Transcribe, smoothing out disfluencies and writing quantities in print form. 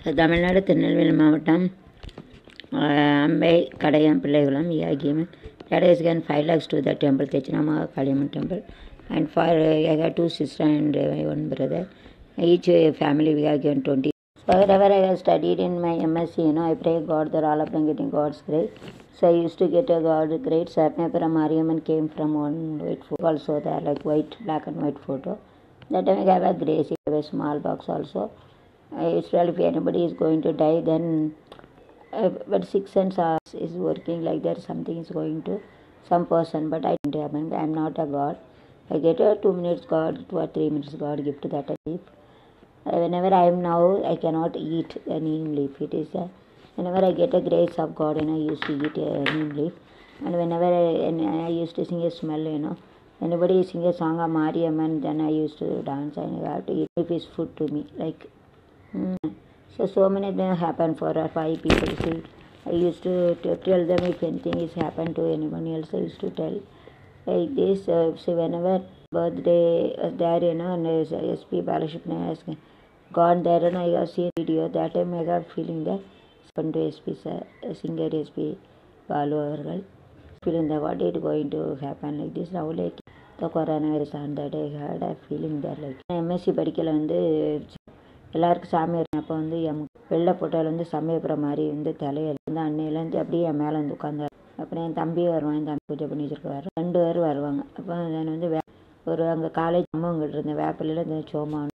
தமிழ்நாடு திருநெல்வேலி மாவட்டம் அம்பை Kadayam Pillaikulam given that is given 5 lakhs to the temple Techinama Kaliamman temple, and for I got 2 sisters and 1 brother. Each family we are given 20. So wherever I have studied in my MSc, I pray God that all of them getting God's grace. So I used to get a God grace. Sapnapura Mariamman came from one white photo also there, like white, black and white photo. That time I have a grace, I have a small box also. Usually if anybody is going to die, then but 6 sense is working like that, something is going to some person, but I don't happen. I am not a God. I get a 2 minutes God, 2 or 3 minutes God gift that I keep. Whenever I am now, I cannot eat a neem leaf. It is whenever I get a grace of God, and I used to eat a neem leaf, and whenever I used to sing a smell, anybody sing a song of Mariamman, then I used to dance and I have to eat. If it's food to me, like. So many things happen for 5 people. See, I used to tell them if anything is happened to anyone else, I used to tell like this. So whenever birthday there, and SP Balashipna has gone there, and I have seen video. That time I got feeling that happened to SP singer SP Balu Avargal. Feeling that what is going to happen like this now, like the coronavirus, and that I had a feeling that like MSc படிக்கல வந்து எல்லாருக்கும் சாமி அப்போ வந்து என் வெள்ளை போட்டால் வந்து சமயப்புற மாதிரி வந்து தலையில் வந்து அன்னையிலேருந்து அப்படியே என் மேலே வந்து உட்காந்தார். அப்புறம் என் தம்பி வருவான், என் தம்பி பூஜை பண்ணி வச்சுருக்காரு, 2 பேர் வருவாங்க. அப்போ நான் வந்து ஒரு அங்கே காலேஜ் அம்மாங்கிட்ட இருந்தேன், வேப்பிலையில் இந்த சோமான்